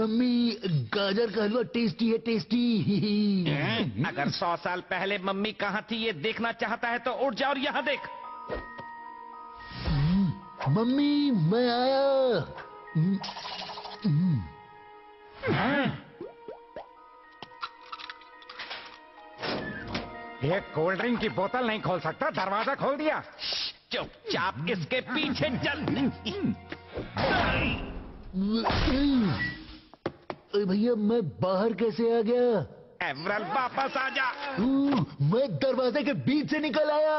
Mummy गाजर का हलवा tasty है, टेस्टी। अगर 100 साल पहले मम्मी कहाँ थी ये देखना चाहता है तो उठ जा और यहाँ देख। मम्मी मैं आया। ये कोल्ड ड्रिंक की बोतल नहीं खोल सकता, दरवाजा खोल दिया। चुपचाप इसके पीछे चल। भैया मैं बाहर कैसे आ गया? एवरल वापस आ जा। मैं दरवाजे के बीच से निकल आया।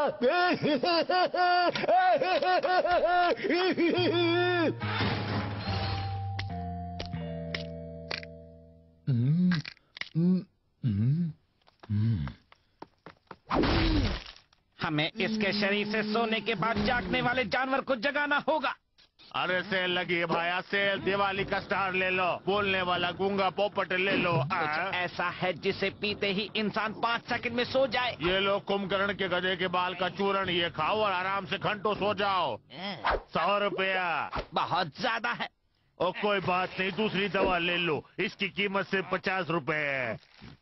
हमें इसके शरीर से सोने के बाद जागने वाले जानवर को जगाना होगा। अरे सेल लगी है भाया, सेल। दिवाली का स्टार ले लो, बोलने वाला गूंगा पोपट ले लो। कुछ ऐसा है जिसे पीते ही इंसान 5 सेकंड में सो जाए। ये लो कुंभकर्ण के गधे के बाल का चूर्ण, ये खाओ और आराम से घंटों सो जाओ। 100 रुपया। बहुत ज्यादा है। ओ कोई बात नहीं, दूसरी दवा ले लो, इसकी कीमत सिर्फ 50 रुपए है।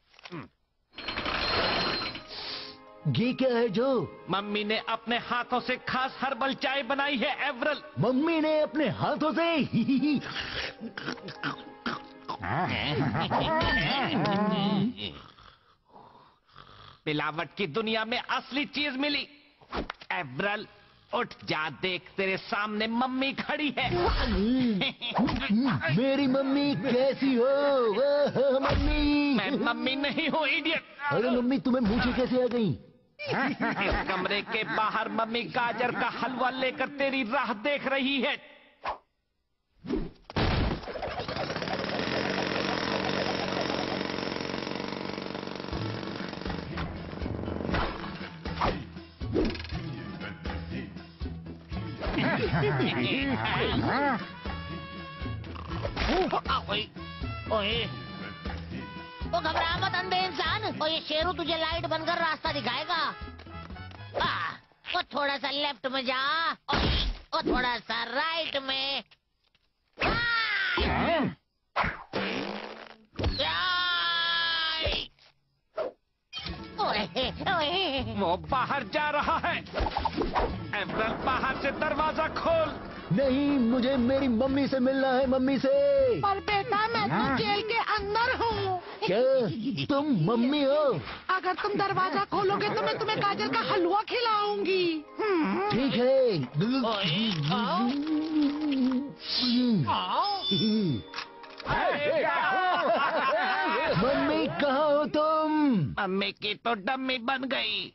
ये क्या है जो? मम्मी ने अपने हाथों से खास हर्बल चाय बनाई है एवरल। मम्मी ने अपने हाथों से? मिलावट की दुनिया में असली चीज मिली। एवरल उठ जा, देख तेरे सामने मम्मी खड़ी है। मेरी मम्मी कैसी हो? मम्मी। मैं मम्मी नहीं हूँ, इडियट। अरे मम्मी तुम्हें मूछें कैसे आ गई? इस कमरे के बाहर मम्मी गाजर का हलवा लेकर तेरी राह देख रही है। ओए वो घबरा मत अंधे इंसान। और ये शेरू तुझे लाइट बनकर रास्ता दिखाएगा। वो थोड़ा सा लेफ्ट में जा और थोड़ा सा राइट में। वो बाहर जा रहा है। एवरल बाहर से दरवाजा खोल। नहीं, मुझे मेरी मम्मी से मिलना है, मम्मी से। पर बेटा मैं तो जेल के अंदर हूँ। क्या तुम मम्मी हो? अगर तुम दरवाजा खोलोगे तो मैं तुम्हें गाजर का हलवा खिलाऊंगी। ठीक है। मम्मी कहाँ हो तुम? मम्मी की तो डम्मी बन गई।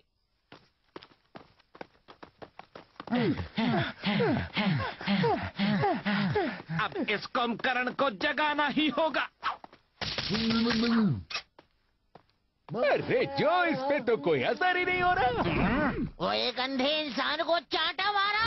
अब इस कुंभकर्ण को जगाना ही होगा। अरे जो, इस पे तो कोई असर ही नहीं हो रहा। वो एक अंधे इंसान को चांटा मारा।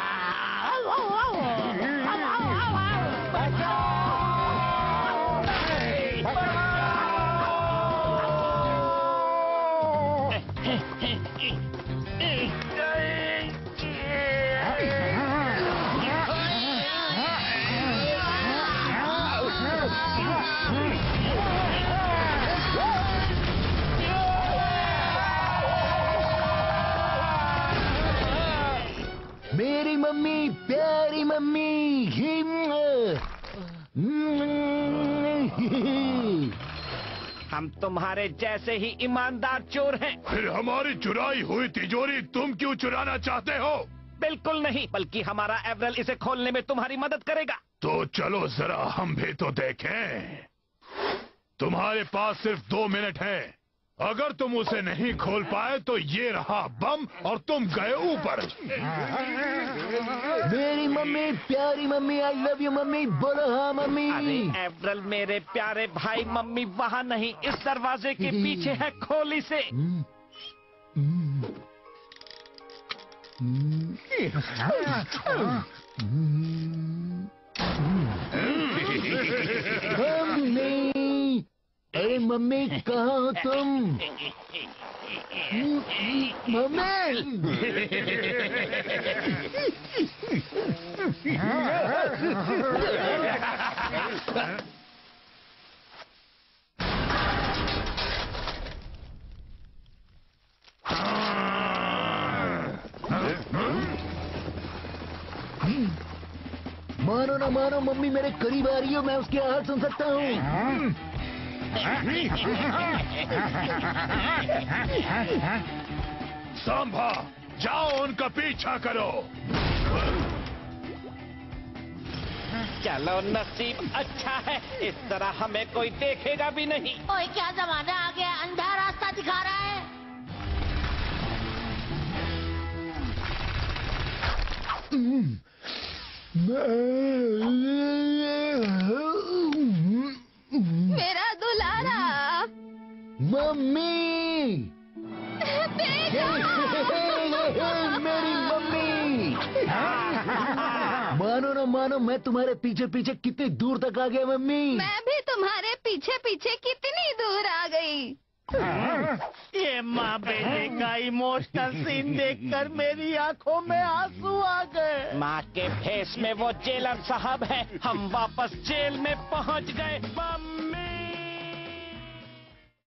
मेरी मम्मी, प्यारी मम्मी। हम तुम्हारे जैसे ही ईमानदार चोर हैं। फिर हमारी चुराई हुई तिजोरी तुम क्यों चुराना चाहते हो? बिल्कुल नहीं, बल्कि हमारा एवरल इसे खोलने में तुम्हारी मदद करेगा। तो चलो जरा हम भी तो देखें। तुम्हारे पास सिर्फ 2 मिनट है। अगर तुम उसे नहीं खोल पाए तो ये रहा बम और तुम गए ऊपर। मेरी मम्मी, प्यारी mummy, I love you mummy. बोलो हाँ मम्मी। अरे एवरल मेरे प्यारे भाई, मम्मी वहाँ नहीं, इस दरवाजे के पीछे है, खोल इसे। मम्मी, अरे मम्मी कहाँ हो तुम? मानो ना मानो, मम्मी मेरे करीब आ रही हो, मैं उसकी आवाज सुन सकता हूँ। सांभा, जाओ उनका पीछा करो। चलो, नसीब अच्छा है, इस तरह हमें कोई देखेगा भी नहीं। ओए क्या जमाना आ गया, अंधा रास्ता दिखा रहा है। मेरा दुलारा मम्मी, मेरी मम्मी। मानो ना मानो, मैं तुम्हारे पीछे पीछे कितनी दूर तक आ गया मम्मी। मैं भी तुम्हारे पीछे पीछे कितनी दूर आ गई। ये माँ बेटे का इमोशनल सीन देखकर मेरी आंखों में आंसू आ गए। माँ के फेस में वो जेलर साहब है, हम वापस जेल में पहुँच गए। मम्मी।